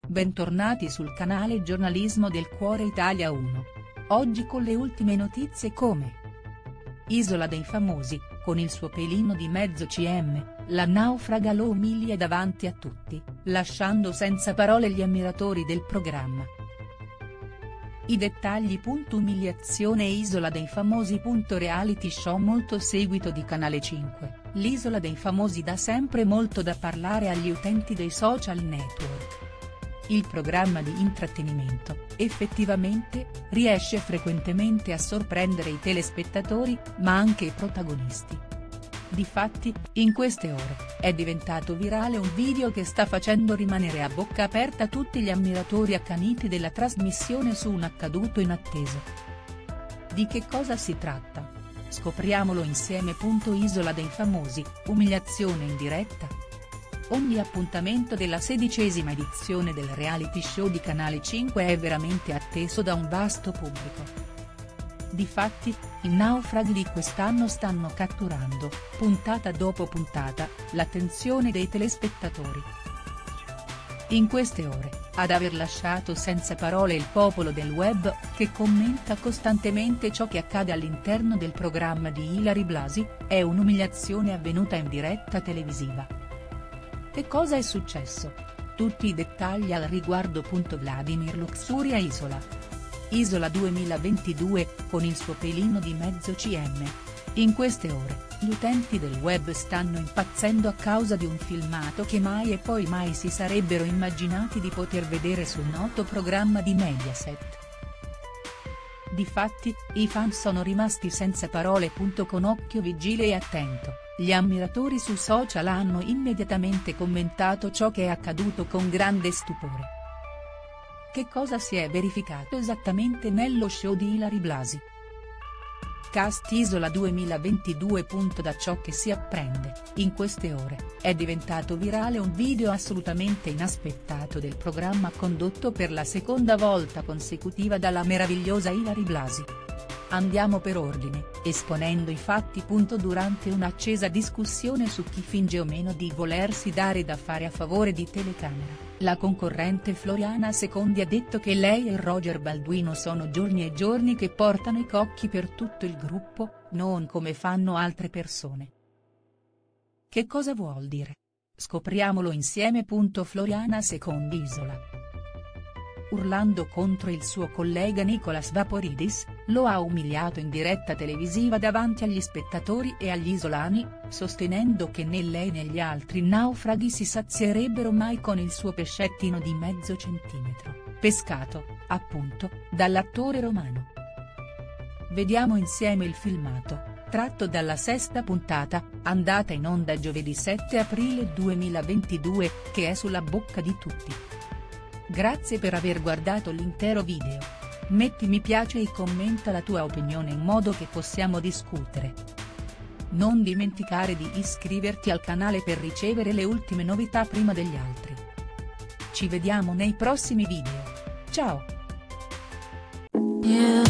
Bentornati sul canale Giornalismo del Cuore Italia 1. Oggi con le ultime notizie come Isola dei Famosi, con il suo pelino di mezzo cm, la naufraga lo umilia davanti a tutti, lasciando senza parole gli ammiratori del programma. I dettagli. Umiliazione Isola dei Famosi. Reality show molto seguito di Canale 5, l'Isola dei Famosi dà sempre molto da parlare agli utenti dei social network. Il programma di intrattenimento, effettivamente, riesce frequentemente a sorprendere i telespettatori, ma anche i protagonisti. Difatti, in queste ore, è diventato virale un video che sta facendo rimanere a bocca aperta tutti gli ammiratori accaniti della trasmissione su un accaduto inatteso. Di che cosa si tratta? Scopriamolo insieme. Isola dei Famosi, umiliazione in diretta. Ogni appuntamento della 16ª edizione del reality show di Canale 5 è veramente atteso da un vasto pubblico. Difatti, i naufraghi di quest'anno stanno catturando, puntata dopo puntata, l'attenzione dei telespettatori. In queste ore, ad aver lasciato senza parole il popolo del web, che commenta costantemente ciò che accade all'interno del programma di Ilary Blasi, è un'umiliazione avvenuta in diretta televisiva. Che cosa è successo? Tutti i dettagli al riguardo. Vladimir Luxuria. Isola 2022, con il suo pelino di mezzo cm. In queste ore, gli utenti del web stanno impazzendo a causa di un filmato che mai e poi mai si sarebbero immaginati di poter vedere sul noto programma di Mediaset. Difatti, i fan sono rimasti senza parole. Con occhio vigile e attento, gli ammiratori su social hanno immediatamente commentato ciò che è accaduto con grande stupore. Che cosa si è verificato esattamente nello show di Ilary Blasi? Cast Isola 2022. Da ciò che si apprende, in queste ore, è diventato virale un video assolutamente inaspettato del programma condotto per la seconda volta consecutiva dalla meravigliosa Ilary Blasi. Andiamo per ordine, esponendo i fatti. Durante un'accesa discussione su chi finge o meno di volersi dare da fare a favore di telecamera, la concorrente Floriana Secondi ha detto che lei e Roger Balduino sono giorni e giorni che portano i cocchi per tutto il gruppo, non come fanno altre persone. Che cosa vuol dire? Scopriamolo insieme. Floriana Secondi. Urlando contro il suo collega Nicolas Vaporidis, lo ha umiliato in diretta televisiva davanti agli spettatori e agli isolani, sostenendo che né lei né gli altri naufraghi si sazierebbero mai con il suo pescettino di mezzo centimetro, pescato, appunto, dall'attore romano. Vediamo insieme il filmato, tratto dalla sesta puntata, andata in onda giovedì 7 aprile 2022, che è sulla bocca di tutti. Grazie per aver guardato l'intero video. Metti mi piace e commenta la tua opinione in modo che possiamo discutere. Non dimenticare di iscriverti al canale per ricevere le ultime novità prima degli altri. Ci vediamo nei prossimi video. Ciao!